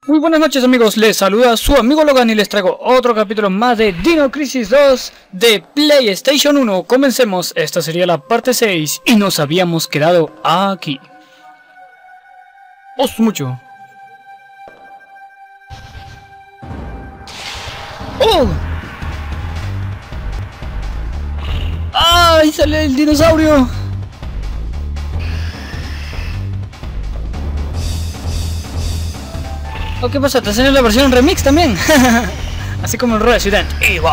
Muy buenas noches amigos, les saluda su amigo Logan y les traigo otro capítulo más de Dino Crisis 2 de PlayStation 1. Comencemos, esta sería la parte 6 y nos habíamos quedado aquí. ¡Os mucho! ¡Oh! ¡Ay! ¡Sale el dinosaurio! ¿O qué pasa? ¿Te hacen la versión remix también? Así como el Resident Evil.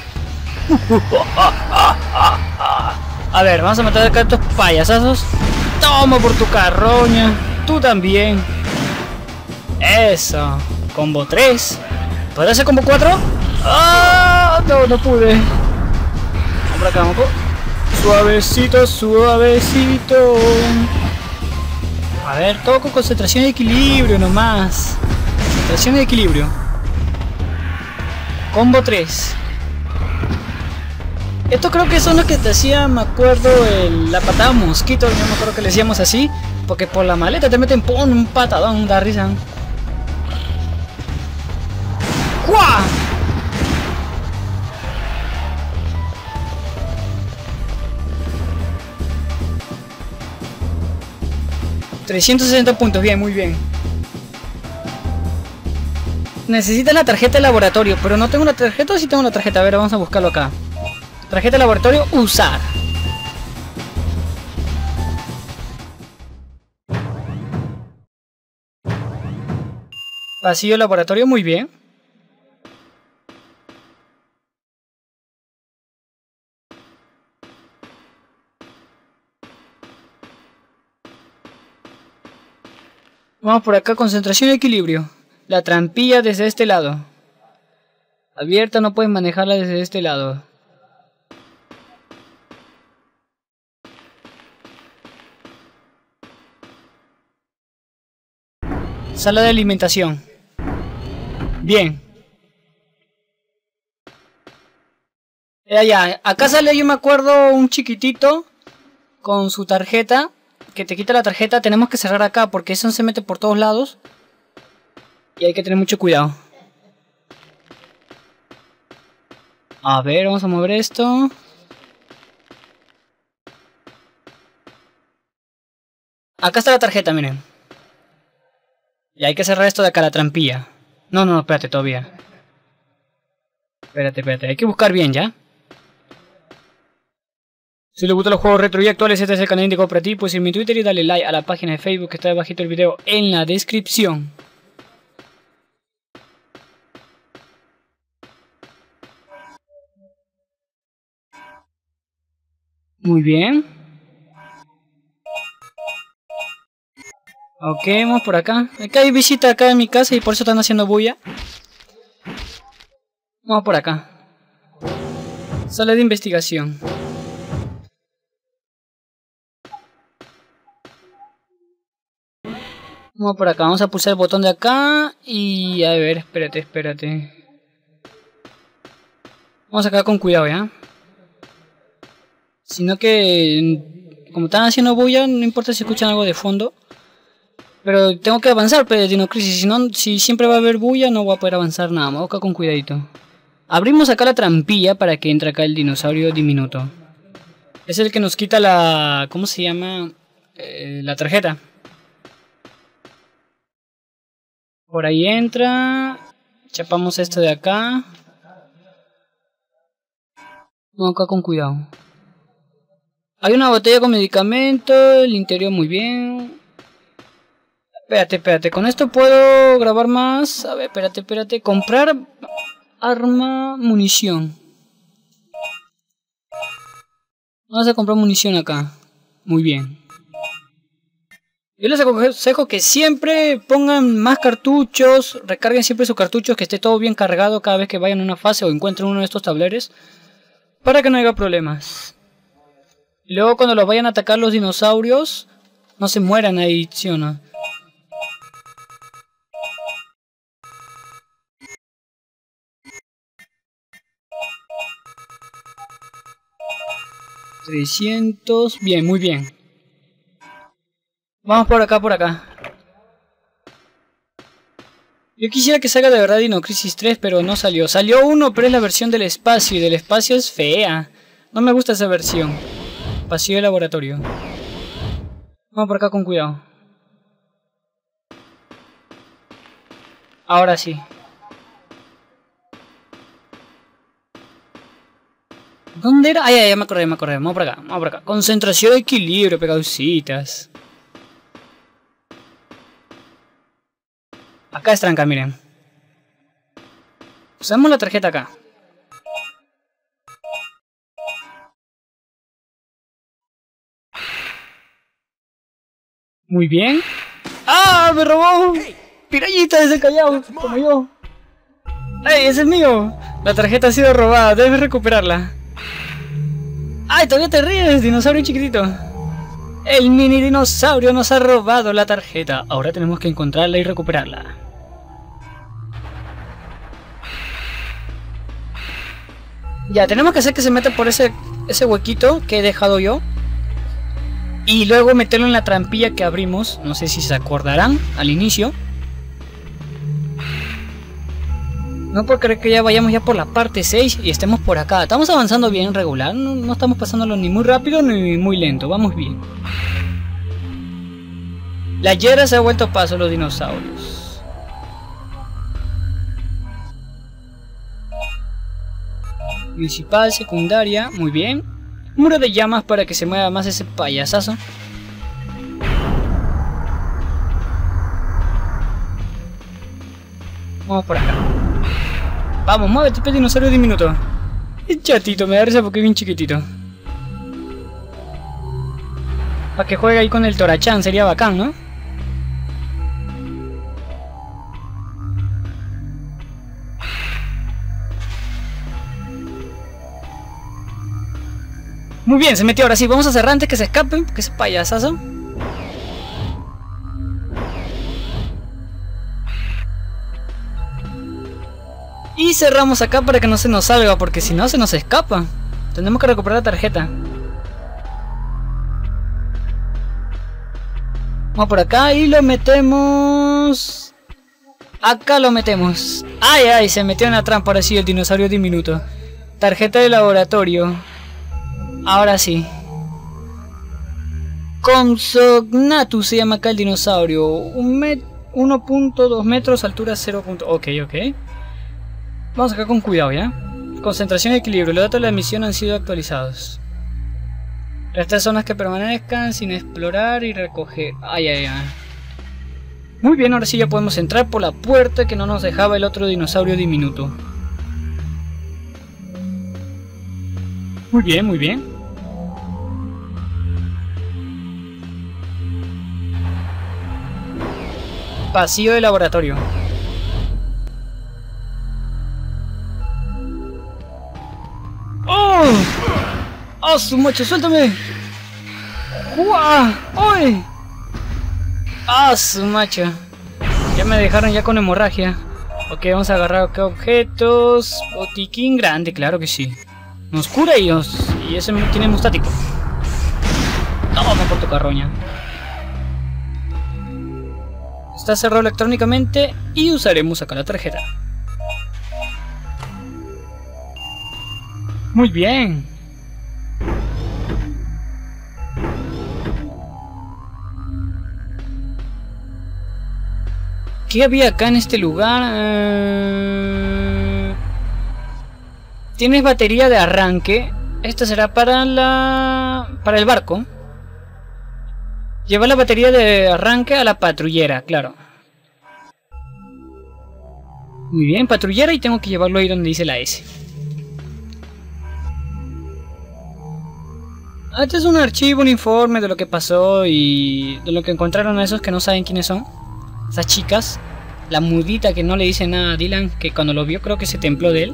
A ver, vamos a matar acá a estos payasazos. Toma por tu carroña. Tú también. Eso. Combo 3. ¿Podrá ser combo 4? ¡Ah! No, no pude. Vamos por acá, vamos. Suavecito, suavecito. A ver, todo con concentración y equilibrio nomás. Concentración y equilibrio. Combo 3. Estos creo que son los que te hacía, me acuerdo, la patada mosquito, yo me acuerdo que le decíamos así. Porque por la maleta te meten ¡pum! Un patadón, da risa. ¡Jua! $360 puntos, bien, muy bien. Necesitas la tarjeta de laboratorio, pero no tengo la tarjeta o sí tengo la tarjeta. A ver, vamos a buscarlo acá. Tarjeta de laboratorio, usar. Pasillo laboratorio, muy bien. Vamos por acá, concentración y equilibrio. La trampilla desde este lado. Abierta, no puedes manejarla desde este lado. Sala de alimentación. Bien. Ya, acá sale, yo me acuerdo, un chiquitito con su tarjeta. Que te quita la tarjeta, tenemos que cerrar acá porque eso se mete por todos lados. Y hay que tener mucho cuidado. A ver, vamos a mover esto. Acá está la tarjeta, miren. Y hay que cerrar esto de acá, la trampilla. No, espérate todavía. Espérate, hay que buscar bien, ¿ya? Si les gustan los juegos retro y actuales, este es el canal indicado para ti. Pues en mi Twitter y dale like a la página de Facebook que está debajito del video en la descripción. Muy bien. Ok, vamos por acá. Acá hay visita acá en mi casa y por eso están haciendo bulla. Vamos por acá. Sala de investigación. Vamos por acá, vamos a pulsar el botón de acá y a ver, espérate. Vamos acá con cuidado, ¿ya? Sino que, como están haciendo bulla, no importa si escuchan algo de fondo. Pero tengo que avanzar, pero Dino Crisis, si siempre va a haber bulla, no voy a poder avanzar nada. Vamos acá con cuidadito. Abrimos acá la trampilla para que entre acá el dinosaurio diminuto. Es el que nos quita la... ¿cómo se llama? La tarjeta. Por ahí entra. Chapamos esto de acá. Vamos acá con cuidado. Hay una botella con medicamento. El interior muy bien. Espérate. Con esto puedo grabar más. A ver, espérate. Comprar arma, munición. Vamos a comprar munición acá. Muy bien. Yo les aconsejo que siempre pongan más cartuchos, recarguen siempre sus cartuchos, que esté todo bien cargado cada vez que vayan a una fase o encuentren uno de estos tableros, para que no haya problemas. Y luego cuando los vayan a atacar los dinosaurios, no se mueran ahí, ¿sí o no? $300, bien, muy bien. Vamos por acá. Yo quisiera que salga de verdad Dino Crisis 3, pero no salió. Salió uno, pero es la versión del espacio, y del espacio es fea. No me gusta esa versión. Pasillo de laboratorio. Vamos por acá con cuidado. Ahora sí. ¿Dónde era? Ay, ya me acordé. Vamos por acá. Concentración de equilibrio, pegaucitas. Acá es tranca, miren. Usamos la tarjeta acá. Muy bien. ¡Ah! ¡Me robó! ¡Pirallita desde Callao! Como yo. ¡Ey! ¡Ese es mío! La tarjeta ha sido robada. Debes recuperarla. ¡Ay! Todavía te ríes, dinosaurio chiquitito. El mini dinosaurio nos ha robado la tarjeta. Ahora tenemos que encontrarla y recuperarla. Ya, tenemos que hacer que se meta por ese huequito que he dejado yo. Y luego meterlo en la trampilla que abrimos. No sé si se acordarán al inicio. No puedo creer que ya vayamos ya por la parte 6 y estemos por acá. Estamos avanzando bien regular. No estamos pasándolo ni muy rápido ni muy lento. Vamos bien. La hiedra se ha vuelto paso a los dinosaurios. Principal, secundaria. Muy bien. Muro de llamas para que se mueva más ese payasazo. Vamos por acá. Vamos, muévete, pe dinosaurio diminuto. Es chatito, me da risa porque es bien chiquitito. Para que juegue ahí con el Torachan, sería bacán, ¿no? Muy bien, se metió ahora sí. Vamos a cerrar antes que se escapen, porque ese payasazo. Y cerramos acá para que no se nos salga, porque si no se nos escapa. Tenemos que recuperar la tarjeta. Vamos por acá y lo metemos. Acá lo metemos. Ay, ay, se metió en la trampa ahora sí el dinosaurio diminuto. Tarjeta de laboratorio. Ahora sí. Compsognathus se llama acá el dinosaurio. 1.2 metros, altura 0. Ok. Vamos acá con cuidado, ¿ya? Concentración y equilibrio. Los datos de la misión han sido actualizados. Estas zonas que permanezcan sin explorar y recoger. Ay. Muy bien, ahora sí ya podemos entrar por la puerta que no nos dejaba el otro dinosaurio diminuto. Muy bien. Pasillo de laboratorio. ¡Oh! ¡Oh, su macho! ¡Suéltame! ¡Guau! ¡Uy! ¡Ah, su macho! Ya me dejaron ya con hemorragia. Ok, vamos a agarrar acá objetos. Botiquín grande, claro que sí. Nos cura y ese tiene mustático. Toma por tu carroña. Está cerrado electrónicamente y usaremos acá la tarjeta. Muy bien. ¿Qué había acá en este lugar? Tienes batería de arranque. Esta será para el barco. Lleva la batería de arranque a la patrullera, claro. Muy bien, patrullera, y tengo que llevarlo ahí donde dice la S. Este es un archivo, un informe de lo que pasó y de lo que encontraron a esos que no saben quiénes son. Esas chicas. La mudita que no le dice nada a Dylan, que cuando lo vio creo que se templó de él.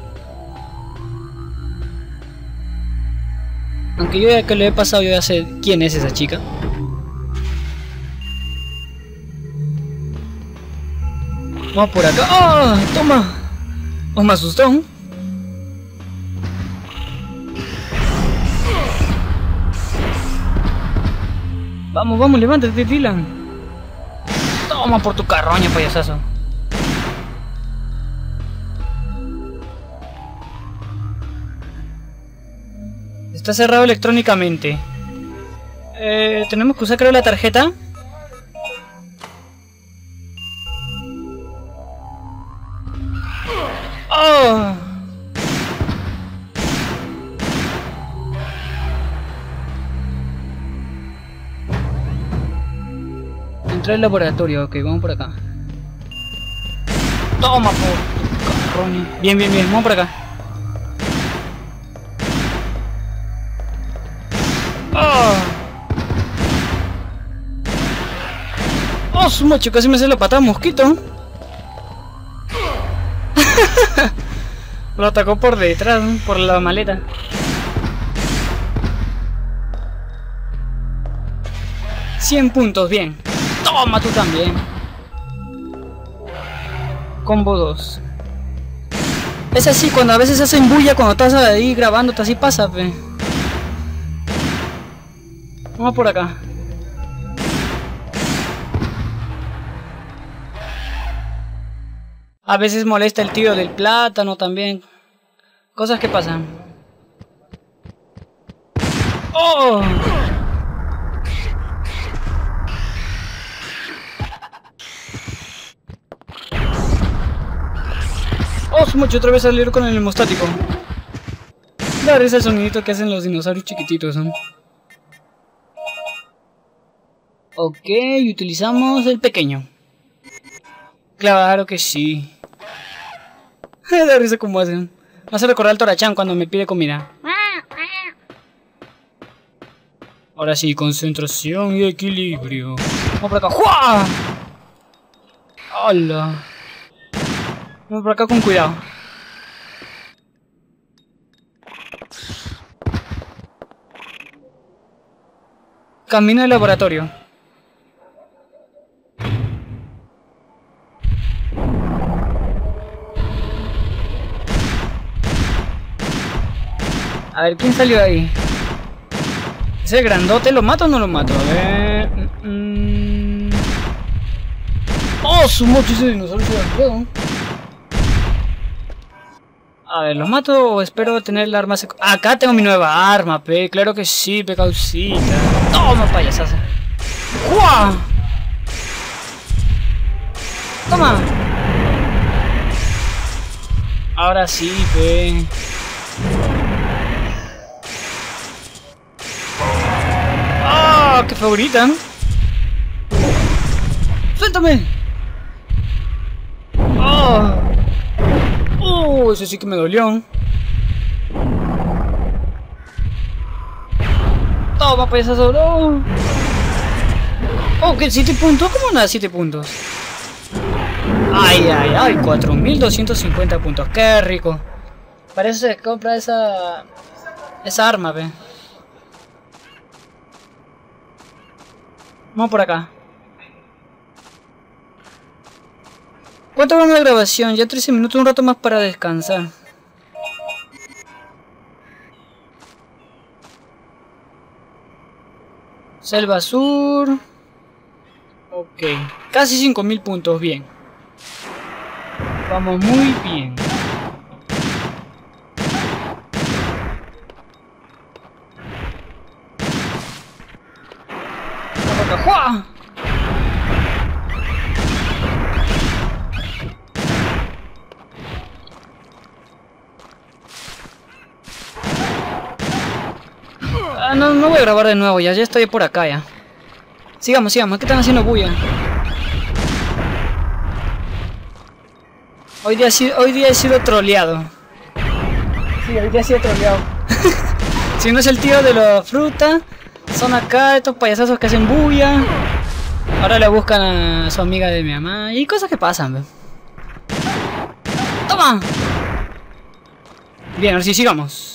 Aunque yo ya que lo he pasado, yo ya sé quién es esa chica. Vamos por acá. ¡Oh! ¡Toma! ¡Oh, me asustó! Vamos, levántate, Dylan. Toma por tu carroña, payasazo. Está cerrado electrónicamente. Tenemos que usar, creo, la tarjeta. ¡Oh! Entré al laboratorio, ok, vamos por acá. Toma, por carroña. Bien, bien, bien, vamos por acá. ¡Oh! ¡Oh, su macho! Casi me hace la patada mosquito. Lo atacó por detrás, ¿no? Por la maleta. $100 puntos, bien. Toma tú también. Combo 2. Es así, cuando a veces hacen bulla cuando estás ahí grabándote, así pasa, pe. Vamos por acá. A veces molesta el tío del plátano también. Cosas que pasan. ¡Oh! ¡Oh, su mucho! Otra vez salir con el hemostático. Da risa el sonidito que hacen los dinosaurios chiquititos, ¿no? Ok, utilizamos el pequeño. Claro que sí. Da risa como hacen. Me hace recordar al Torachan cuando me pide comida. Ahora sí, concentración y equilibrio. Vamos por acá. ¡Jua! ¡Hola! Vamos por acá con cuidado. Camino del laboratorio. A ver, ¿quién salió ahí? ¿Ese grandote lo mato o no lo mato? A ver... ¡Oh, su mocho! Ese dinosaurio se va. A ver, ¿lo mato o espero tener el arma? Acá tengo mi nueva arma, pe. Claro que sí, pe, causita. Toma, payasaza. ¡Jua! Toma. Ahora sí, pe. ¡Ah! ¡Qué favorita! ¡Suéltame! ¡Oh! Eso sí que me dolió. Toma, payasazo, no. Oh, ¿qué? ¿7 puntos? ¿Cómo nada 7 puntos? Ay, ay, ay, 4250 puntos. Qué rico. Parece que compra esa arma, ve. Vamos por acá. ¿Cuánto vamos de grabación? Ya 13 minutos, un rato más para descansar. Selva Sur. Ok. Casi 5000 puntos, bien. Vamos muy bien. ¡Jua! No voy a grabar de nuevo, ya estoy por acá ya. Sigamos, sigamos, ¿qué están haciendo bulla? Hoy día he sido troleado. Sí, hoy día he sido troleado. Si no es el tío de la fruta, son acá estos payasazos que hacen bulla. Ahora le buscan a su amiga de mi mamá y cosas que pasan, ¿ve? ¡Toma! Bien, ahora sí, sigamos.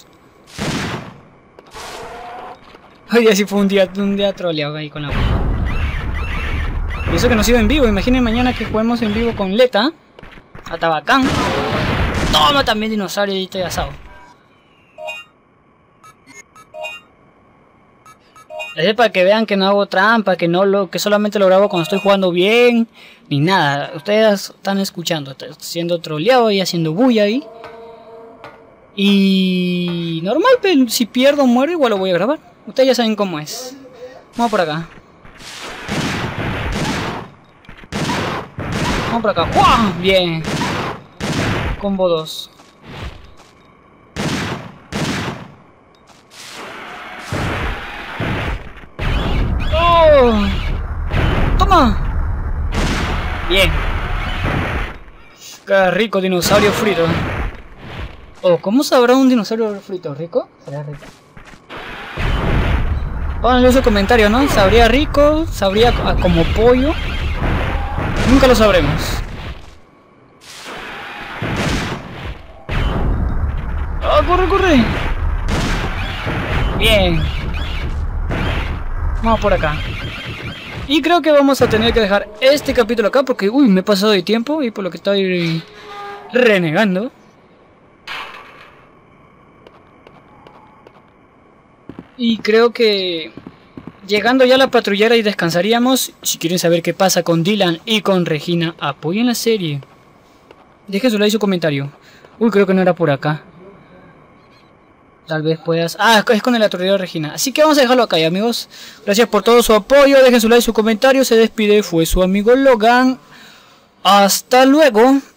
Hoy día sí fue un día troleado ahí con la bulla. Y eso que no ha sido en vivo, imaginen mañana que juguemos en vivo con Leta. A Tabacán. Toma también dinosaurio y estoy asado. Es para que vean que no hago trampa, que solamente lo grabo cuando estoy jugando bien, ni nada. Ustedes están escuchando, estoy siendo troleado y haciendo bulla ahí. Y normal, pero si pierdo o muero igual lo voy a grabar. Ustedes ya saben cómo es. Vamos por acá. Vamos por acá. ¡Wow! Bien. Combo 2. ¡Oh! ¡Toma! Bien. Qué rico dinosaurio frito. Oh, ¿cómo sabrá un dinosaurio frito? ¿Rico? ¿Será rico? Pónganle su comentario, ¿no? ¿Sabría rico? ¿Sabría como pollo? Nunca lo sabremos. ¡Oh, corre, corre! Bien. Vamos por acá. Y creo que vamos a tener que dejar este capítulo acá porque, uy, me he pasado de tiempo y por lo que estoy renegando. Y creo que llegando ya a la patrullera y descansaríamos. Si quieren saber qué pasa con Dylan y con Regina, apoyen la serie. Dejen su like y su comentario. Uy, creo que no era por acá. Tal vez puedas... Ah, es con el aturdidor de Regina. Así que vamos a dejarlo acá, amigos. Gracias por todo su apoyo. Dejen su like y su comentario. Se despide. Fue su amigo Logan. Hasta luego.